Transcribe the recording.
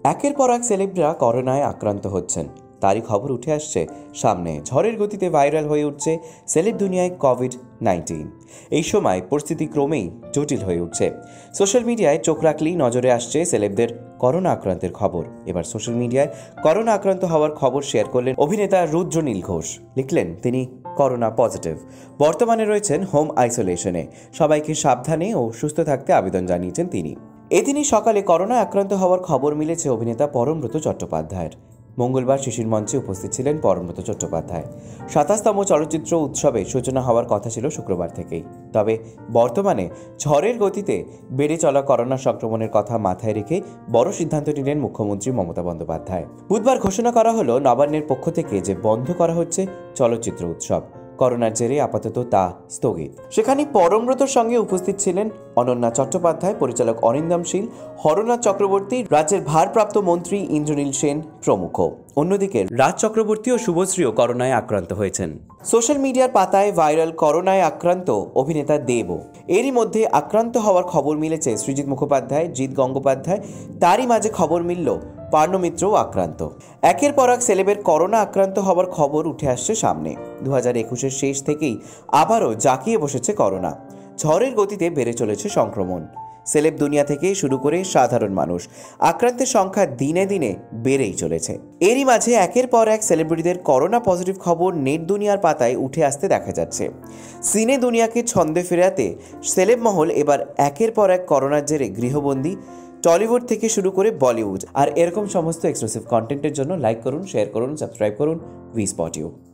একের পর এক সেলেবরা করোনায় আক্রান্ত হচ্ছেন, তারই খবর উঠে আসছে সামনে। ঝড়ের গতিতে ভাইরাল হয়ে উঠছে সেলেব দুনিয়ায় কোভিড-19। এই সময় পরিস্থিতি ক্রমেই জটিল হয়ে উঠছে। সোশ্যাল মিডিয়ায় চোখ রাখলেই নজরে আসছে সেলেবদের করোনা আক্রান্তের খবর। এবার সোশ্যাল মিডিয়ায় করোনা আক্রান্ত হওয়ার খবর শেয়ার করলেন অভিনেতা রুদ্রনীল ঘোষ। লিখলেন তিনি করোনা পজিটিভ, বর্তমানে রয়েছেন হোম আইসোলেশনে। সবাইকে সাবধানে ও সুস্থ থাকতে আবেদন জানিয়েছেন তিনি। এদিনই সকালে করোনা আক্রান্ত হওয়ার খবর মিলেছে অভিনেতা পরমব্রত চট্টোপাধ্যায়ের। মঙ্গলবার শিশির মঞ্চে উপস্থিত ছিলেন পরমব্রত চট্টোপাধ্যায়। ২৭তম চলচ্চিত্র উৎসবে সূচনা হওয়ার কথা ছিল শুক্রবার থেকেই। তবে বর্তমানে ঝড়ের গতিতে বেড়ে চলা করোনা সংক্রমণের কথা মাথায় রেখে বড় সিদ্ধান্ত নিলেন মুখ্যমন্ত্রী মমতা বন্দ্যোপাধ্যায়। বুধবার ঘোষণা করা হলো নবান্নের পক্ষ থেকে যে বন্ধ করা হচ্ছে চলচ্চিত্র উৎসব। করোনার জেরে আপাতত তা স্থগিত। সেখানে পরমব্রতর সঙ্গে উপস্থিত ছিলেন অনন্যা চট্টোপাধ্যায়, পরিচালক অরিন্দম শীল, হরনাথ চক্রবর্তী, রাজ্যের ভারপ্রাপ্ত মন্ত্রী ইন্দ্রনীল সেন প্রমুখ। অন্যদিকে রাজ চক্রবর্তী ও শুভশ্রীও করোনায় আক্রান্ত হয়েছেন। সোশ্যাল মিডিয়ার পাতায় ভাইরাল করোনায় আক্রান্ত অভিনেতা দেব। এরই মধ্যে আক্রান্ত হওয়ার খবর মিলেছে সৃজিত মুখোপাধ্যায়, জিৎ গঙ্গোপাধ্যায়। তারই মাঝে খবর মিলল পার্নো মিত্রও আক্রান্ত। একের পর এক সেলেবের করোনা আক্রান্ত হওয়ার খবর উঠে আসছে সামনে। ২০২১-এর শেষ থেকেই আবারও জাঁকিয়ে বসেছে করোনা। ঝড়ের গতিতে বেড়ে চলেছে সংক্রমণ। সেলেব দুনিয়া থেকে শুরু করে সাধারণ মানুষ আক্রান্তের সংখ্যা দিনে দিনে বেড়েই চলেছে। এরই মাঝে একের পর এক সেলিব্রিটিদের করোনা পজিটিভ খবর নেট দুনিয়ার পাতায় উঠে আসতে দেখা যাচ্ছে। সিনে দুনিয়াকে ছন্দে ফেরাতে সেলেব মহল এবার একের পর এক করোনার জেরে গৃহবন্দী। টলিউড থেকে শুরু করে বলিউড। আর এরকম সমস্ত এক্সক্লুসিভ কন্টেন্টের জন্য লাইক করুন, শেয়ার করুন, সাবস্ক্রাইব করুন ভি স্পট ইউ।